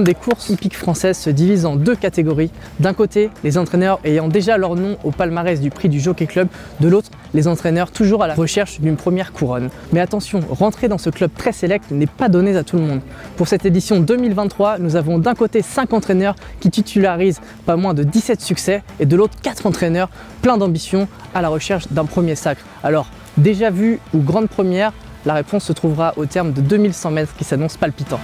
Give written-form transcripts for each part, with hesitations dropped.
des courses hippiques françaises se divise en deux catégories. D'un côté, les entraîneurs ayant déjà leur nom au palmarès du prix du Jockey Club, de l'autre, les entraîneurs toujours à la recherche d'une première couronne. Mais attention, rentrer dans ce club très sélect n'est pas donné à tout le monde. Pour cette édition 2023, nous avons d'un côté 5 entraîneurs qui titularisent pas moins de 17 succès et de l'autre 4 entraîneurs pleins d'ambition à la recherche d'un premier sacre. Alors, déjà vu ou grande première, la réponse se trouvera au terme de 2100 mètres qui s'annonce palpitant.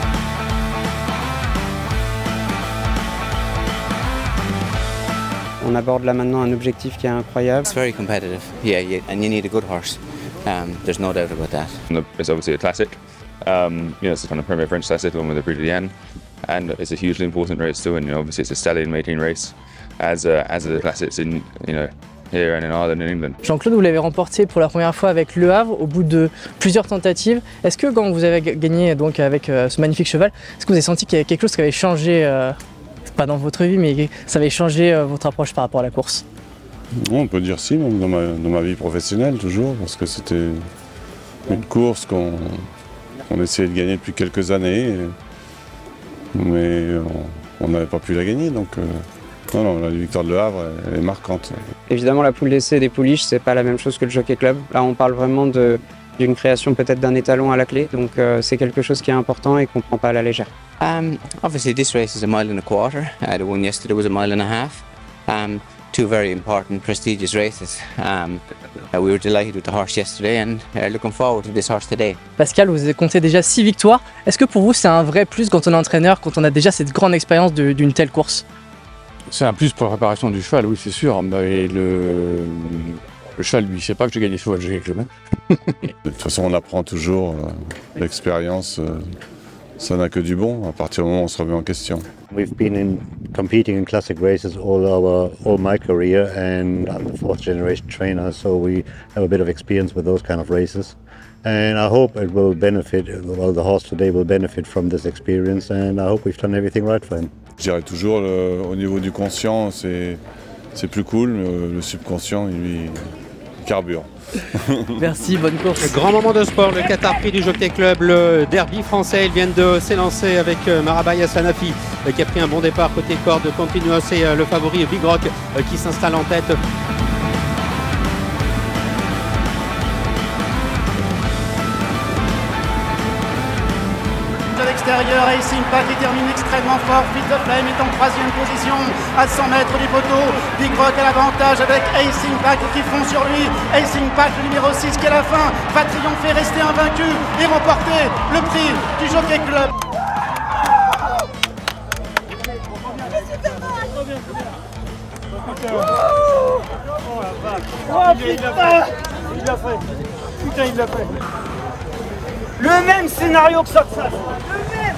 On aborde là maintenant un objectif qui est incroyable. It's very competitive, yeah, and you need a good horse. There's no doubt about that. It's obviously a classic. It's a kind of Premier French classic along with the Prix de Liane, and it's a hugely important race to win. Obviously, it's a stallion mating race, as are the classics in here and in Ireland and England. Jean-Claude, vous l'avez remporté pour la première fois avec Le Havre au bout de plusieurs tentatives. Est-ce que quand vous avez gagné donc avec ce magnifique cheval, est-ce que vous avez senti qu'il y avait quelque chose qui avait changé, pas dans votre vie, mais ça avait changé votre approche par rapport à la course? On peut dire si, même dans ma vie professionnelle toujours, parce que c'était une course qu'on essayait de gagner depuis quelques années, mais on n'avait pas pu la gagner, donc non, la victoire de Le Havre, elle est marquante. Évidemment, la poule d'essai des pouliches, c'est pas la même chose que le Jockey Club. Là, on parle vraiment d'une création peut-être d'un étalon à la clé, donc c'est quelque chose qui est important et qu'on ne prend pas à la légère. Obviously, this race is 1.25 miles. The one yesterday was 1.5 miles. Two very important, prestigious races. We were delighted with the horse yesterday and looking forward to this horse today. Pascal, vous avez compté déjà 6 victoires. Est-ce que pour vous, c'est un vrai plus quand on est entraîneur, quand on a déjà cette grande expérience d'une telle course? C'est un plus pour la préparation du cheval, oui, c'est sûr. Mais le cheval, lui, il ne sait pas que j'ai gagné souvent le Jockey Club. De toute façon, on apprend toujours. L'expérience, ça n'a que du bon, à partir du moment où on se remet en question. We've been competing in classic races all my career, and I'm the 4th generation trainer, so we have a bit of experience with those kind of races. And I hope it will benefit, well, the horse today will benefit from this experience, and I hope we've done everything right for him. Je dirais toujours, au niveau du conscient, c'est plus cool, mais le subconscient, lui, carbure. Merci, bonne course. Grand moment de sport, le Qatar Prix du Jockey Club, le derby français. Ils viennent de s'élancer avec Marabaya Sanafi qui a pris un bon départ côté corde. Continuos et le favori Big Rock qui s'installe en tête. De l'extérieur, Ace Impact qui termine extrêmement fort. Fils de Flame est en 3e position à 100 mètres du poteau. Big Rock à l'avantage avec Ace Impact qui fond sur lui. Ace Impact, le numéro 6 qui à la fin va triompher, rester invaincu et remporter le prix du Jockey Club. Oh putain! Il l'a fait! Putain, il l'a fait! Le même scénario que ça! Le même!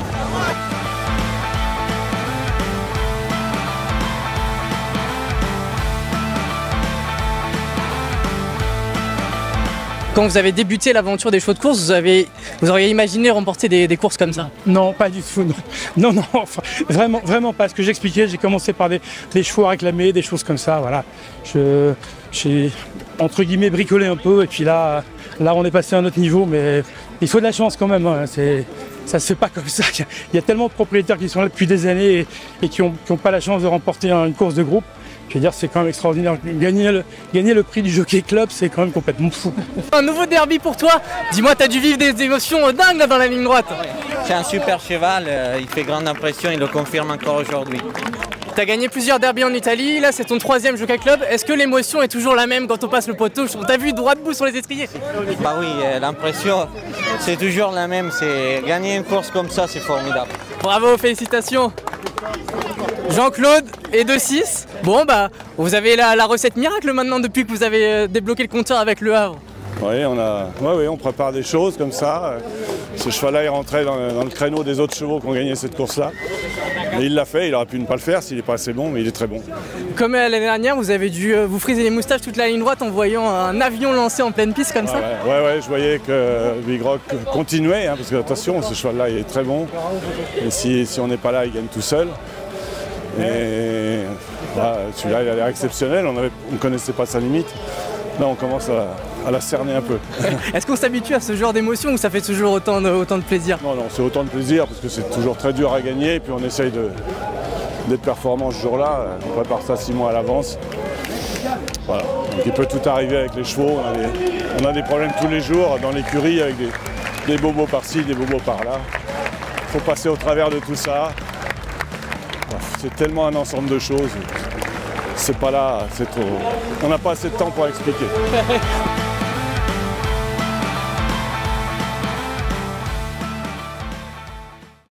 Quand vous avez débuté l'aventure des chevaux de course, vous auriez imaginé remporter des courses comme ça? Non, pas du tout. Non, enfin, vraiment pas. Ce que j'expliquais, j'ai commencé par des chevaux à réclamer, des choses comme ça. Voilà. J'ai entre guillemets bricolé un peu, et puis là, on est passé à un autre niveau, mais il faut de la chance quand même. Hein. Ça se fait pas comme ça. Il y a tellement de propriétaires qui sont là depuis des années et qui ont pas la chance de remporter une course de groupe. Je veux dire, c'est quand même extraordinaire. Gagner le prix du Jockey Club, c'est quand même complètement fou. Un nouveau derby pour toi. Dis-moi, t'as dû vivre des émotions dingues là dans la ligne droite. C'est un super cheval, il fait grande impression, il le confirme encore aujourd'hui. T'as gagné plusieurs derbies en Italie, là c'est ton 3e Jockey Club. Est-ce que l'émotion est toujours la même quand on passe le poteau? On t'a vu droit debout sur les étriers. Bah oui, l'impression c'est toujours la même, c'est gagner une course comme ça, c'est formidable. Bravo, félicitations. Jean-Claude et 2-6. Bon bah, vous avez la recette miracle maintenant depuis que vous avez débloqué le compteur avec Le Havre. Oui, on prépare des choses comme ça. Ce cheval-là est rentré dans le créneau des autres chevaux qui ont gagné cette course-là. Et il l'a fait, il aurait pu ne pas le faire s'il n'est pas assez bon, mais il est très bon. Comme l'année dernière, vous avez dû vous friser les moustaches toute la ligne droite en voyant un avion lancé en pleine piste comme ça. Ouais, je voyais que Big Rock continuait, parce que attention, ce cheval-là il est très bon. Et si on n'est pas là, il gagne tout seul. Et celui-là, il a l'air exceptionnel, on ne connaissait pas sa limite. là on commence à la cerner un peu. Est-ce qu'on s'habitue à ce genre d'émotion ou ça fait toujours autant de plaisir? Non, c'est autant de plaisir parce que c'est toujours très dur à gagner et puis on essaye d'être performant ce jour-là. On prépare ça 6 mois à l'avance. Voilà. Donc il peut tout arriver avec les chevaux. On a des problèmes tous les jours dans l'écurie avec des bobos par-ci, des bobos par-là. Il faut passer au travers de tout ça. C'est tellement un ensemble de choses. C'est pas là, c'est trop. On n'a pas assez de temps pour expliquer.